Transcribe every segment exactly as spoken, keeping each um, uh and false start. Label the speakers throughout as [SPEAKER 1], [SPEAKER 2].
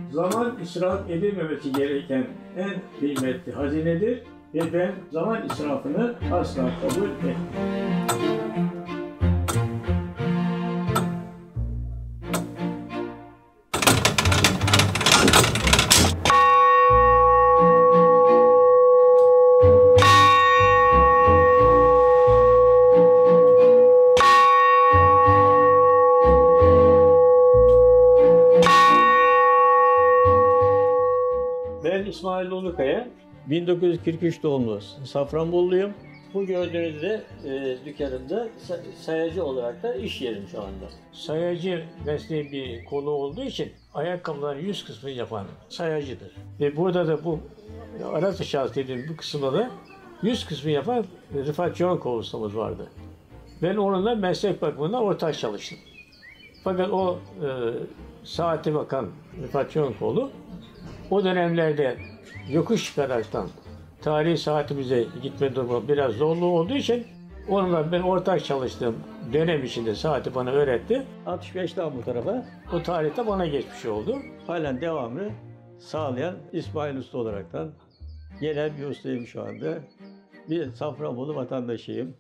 [SPEAKER 1] Zaman israf edilmemesi gereken en kıymetli hazinedir ve ben zaman israfını asla kabul etmem. Ben İsmail Ulukaya, bin dokuz yüz kırk üç doğumlu Safranboluluyum. Bu gördüğünüz de e, dükkanımda sayacı olarak da iş yerim şu anda. Sayacı mesleği bir kolu olduğu için ayakkabıların yüz kısmını yapan sayacıdır. Ve burada da bu araç şahıs dediğim bu kısımda da yüz kısmı yapan Rıfat Conko ustamız vardı. Ben onunla meslek bakımından ortak çalıştım. Fakat o e, saate bakan Rıfat Conkoğlu o dönemlerde yokuş çıkaraktan tarihi saatimize gitme durumu biraz zorlu olduğu için onunla ben ortak çalıştığım dönem içinde saati bana öğretti. altmış beşten bu tarafa o tarihte bana geçmiş oldu. Halen devamlı sağlayan İsmail Usta olaraktan gelen bir ustayım şu anda. Bir Safranbolu vatandaşıyım.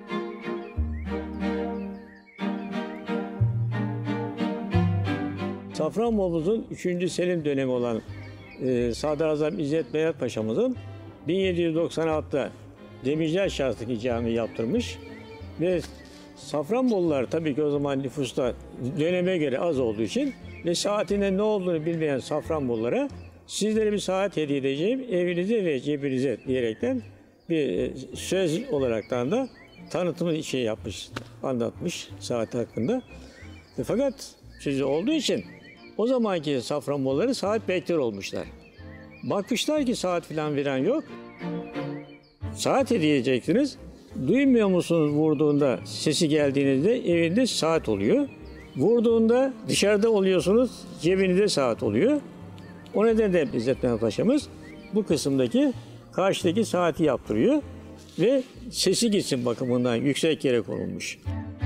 [SPEAKER 1] Safranbolu'muzun üçüncü Selim dönemi olan e, Sadrazam İzzet Beyat Paşa'mızın bin yedi yüz doksan altıda Demirciler Şahsı'ndaki cami yaptırmış ve Safranbolular tabii ki o zaman nüfusta döneme göre az olduğu için ve saatinde ne olduğunu bilmeyen Safranbolulara sizlere bir saat hediye edeceğim, evinize ve cebinize diyerekten bir söz olaraktan da tanıtımı şey yapmış, anlatmış saat hakkında. E, fakat sözü olduğu için o zamanki Safranboluları saat bekler olmuşlar. Bakmışlar ki saat falan veren yok. Saat hediye edeceksiniz. Duymuyor musunuz vurduğunda sesi geldiğinizde evinde saat oluyor. Vurduğunda dışarıda oluyorsunuz cebinizde saat oluyor. O nedenle İzzet Beyat Paşa'mız bu kısımdaki karşıdaki saati yaptırıyor ve sesi gitsin bakımından yüksek yere konulmuş.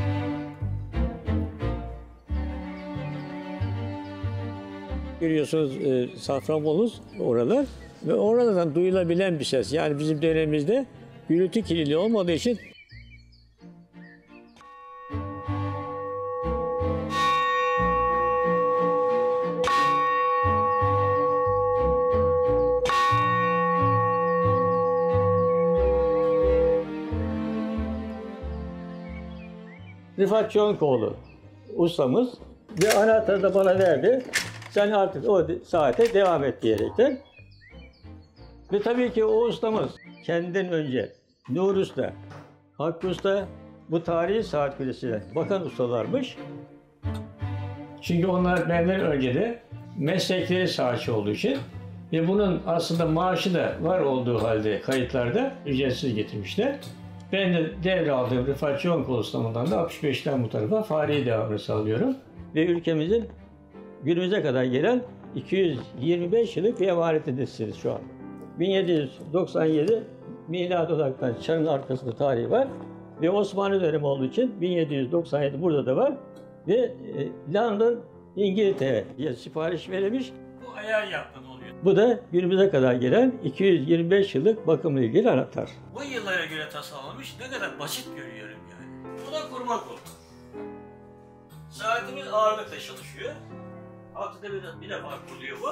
[SPEAKER 1] Görüyorsunuz e, Safranbolu oralar ve oradan duyulabilen bir ses. Yani bizim dönemimizde gürültü kirliliği olmadığı için Rıfat Conkoğlu ustamız ve anahtarı da bana verdi. Sen artık o saate devam et diyerekten. Ve tabii ki o ustamız kendinden önce Nur Usta, Hakkı Usta bu tarihi saat kulesine bakan ustalarmış. Çünkü onlar benden önce de meslekleri saatçi olduğu için ve bunun aslında maaşı da var olduğu halde kayıtlarda ücretsiz getirmişler. Ben de devraldığım Rıfat Conkoğlu ustamından da altmış beşten bu tarafa fari devamını sağlıyorum. Ve ülkemizin günümüze kadar gelen iki yüz yirmi beş yıllık bir emanetindesiniz şu an. bin yedi yüz doksan yedi miladi olaraktan çanın arkasında tarihi var ve Osmanlı dönemi olduğu için bin yedi yüz doksan yedi burada da var ve e, London İngiltere'ye sipariş verilmiş. Bu ayar yaptığın oluyor. Bu da günümüze kadar gelen iki yüz yirmi beş yıllık bakımla ilgili anahtar. Bu yıllara göre tasarlanmış, ne kadar basit görüyorum yani. Bu da kurma kolu. Saatimiz ağırlıkla çalışıyor. Altında bir, bir defa kuruluyor bu.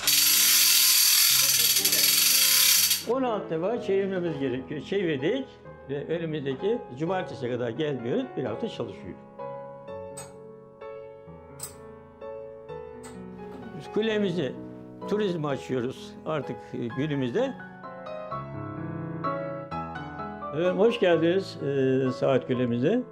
[SPEAKER 1] on altı defa çevirmemiz gerekiyor. Çevirdik ve önümüzdeki cumartesiye kadar gelmiyoruz. Bir hafta çalışıyor. Biz kulemizi turizme açıyoruz artık günümüzde. Evet, hoş geldiniz e, saat kulemize.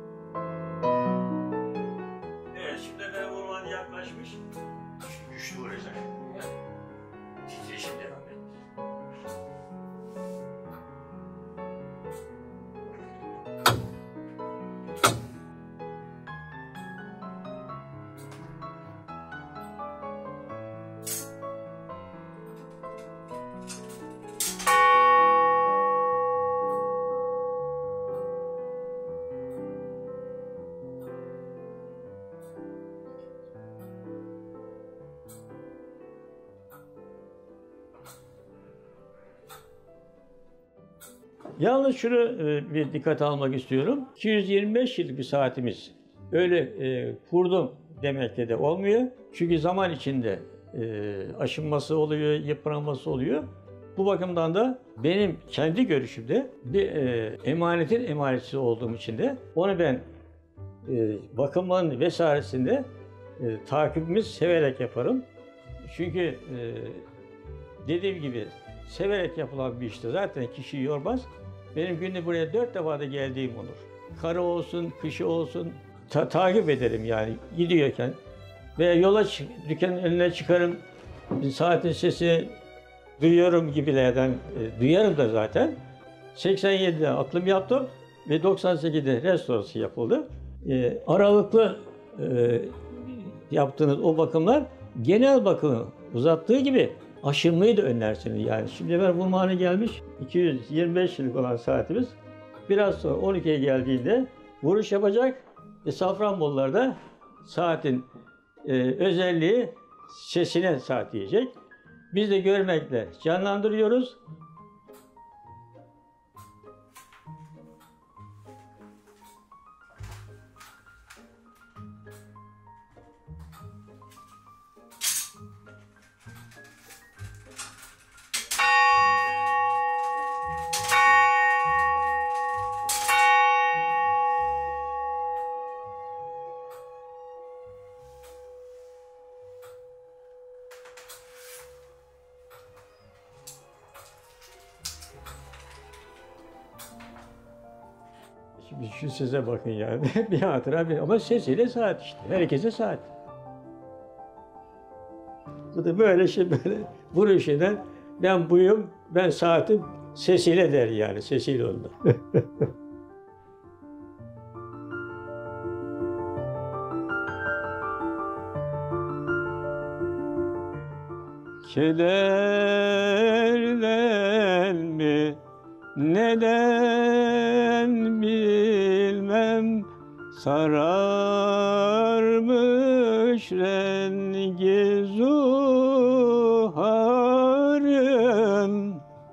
[SPEAKER 1] Evet, şimdi ben orman yaklaşmış. Güçlü olacak. Titreşim devam et. Yalnız şunu e, bir dikkate almak istiyorum. iki yüz yirmi beş yıllık bir saatimiz. Öyle e, kurdum demekle de olmuyor. Çünkü zaman içinde e, aşınması oluyor, yıpranması oluyor. Bu bakımdan da benim kendi görüşümde bir e, emanetin emanetçisi olduğum için de onu ben e, bakımlarını vesairesinde e, takibimiz severek yaparım. Çünkü e, dediğim gibi severek yapılan bir işte zaten kişiyi yormaz. Benim günde buraya dört defa da geldiğim olur. Karı olsun, kışı olsun ta takip ederim yani gidiyorken. Veya yola dükkanın önüne çıkarım, saatin sesi duyuyorum gibilerden, e, duyarım da zaten. seksen yedide aklım yaptım ve doksan sekizde restorası yapıldı. E, aralıklı e, yaptığınız o bakımlar genel bakımı uzattığı gibi aşınmayı da önlersiniz yani. Şimdi ben vurmağına gelmiş iki yüz yirmi beş yıllık olan saatimiz biraz sonra on ikiye geldiğinde vuruş yapacak ve Safranbolularda saatin e, özelliği sesine saat diyecek. Biz de görmekle canlandırıyoruz. Şimdi şu size bakın yani bir hatıra bir ama sesiyle saat işte. Herkese saat. Bu da böyle şey böyle vuruş eden ben buyum, ben saatim sesiyle der yani sesiyle onda. Kederden mi, neden bilmem, sararmış rengi zuharım,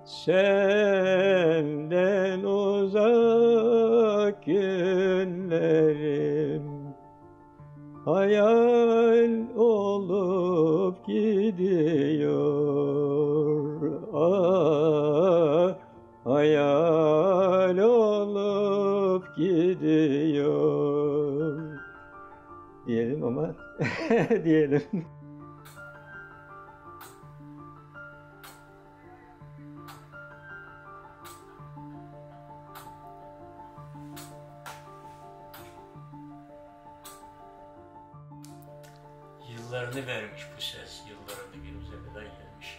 [SPEAKER 1] senden uzak günlerim. Hayal olup gidiyor, ah, hayal olup gidiyor. Diyelim ama diyelim. Yıllarını vermiş bu ses, yıllarını günümüze kadar gelmiş.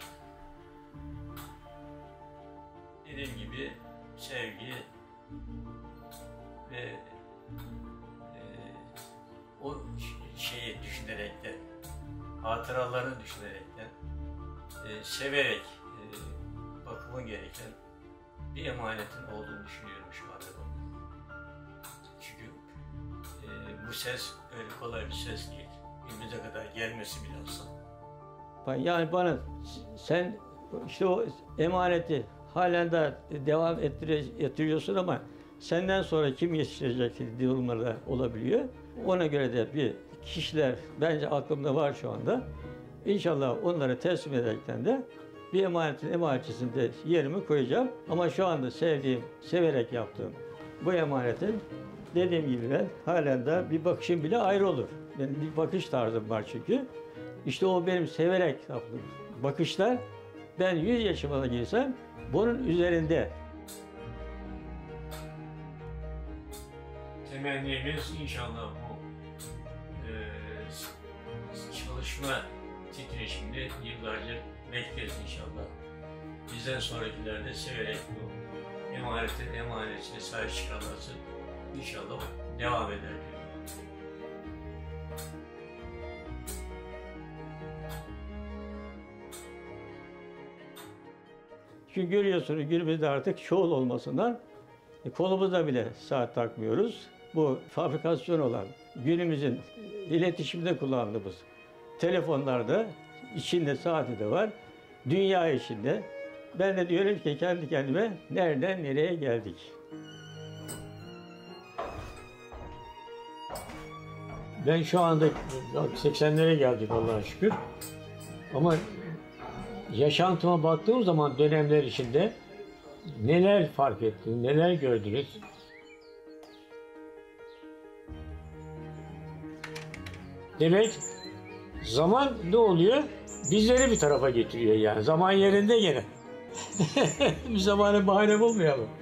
[SPEAKER 1] Dediğim gibi sevgi ve e, o şeyi düşünerekten, hatıralarını düşünerekten, e, severek e, bakımı gereken bir emanetin olduğunu düşünüyorum şu anda. Çünkü e, bu ses öyle kolay bir ses değil. Günümüze kadar gelmesi bile olsa. Yani bana sen işte o emaneti halen de devam ettiriyorsun ama senden sonra kim yetiştirecek durumlarda olabiliyor. Ona göre de bir kişiler bence aklımda var şu anda. İnşallah onları teslim ederken de bir emanetin emanetçisinde yerimi koyacağım. Ama şu anda sevdiğim, severek yaptığım bu emanetin dediğim gibi ben halen de bir bakışım bile ayrı olur. Benim bir bakış tarzım var çünkü. İşte o benim severek yaptığım bakışlar, ben yüz yaşıma da girsem bunun üzerinde. Temennimiz inşallah bu e, çalışma titreşimde yıllarca bekleriz inşallah. Bizden sonrakilerde severek bu emanetin emanetine sahip çıkarması inşallah devam eder. Çünkü görüyorsunuz günümüzde artık çoğul olmasından e, kolumuzda bile saat takmıyoruz. Bu fabrikasyon olan günümüzün iletişimde kullandığımız telefonlarda içinde saati de var. Dünya içinde Ben de diyorum ki kendi kendime nereden nereye geldik? Ben şu anda seksenlere geldik Allah'a şükür. Ama yaşantıma baktığım zaman dönemler içinde neler fark ettim, neler gördünüz? Demek zaman ne oluyor? Bizleri bir tarafa getiriyor yani. Zaman yerinde gene. Bir zamanı bahane bulmayalım.